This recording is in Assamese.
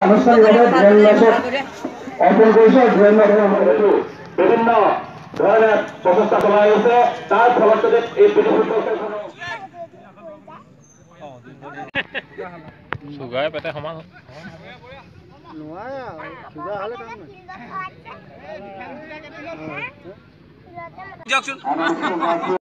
আনুষ্ঠানিকভাৱে ড্ৰেইন লাইনত অৰ্পণ কৰিছে। ড্ৰেইন লাইনৰ হেতু বিভিন্ন ধৰণে প্ৰচেষ্টা চলাই আছে। তাৰ ফলত এই চুগাৰ পেটে সমান নোৱাৰে চুগাৰ হ'লে কাম নাই।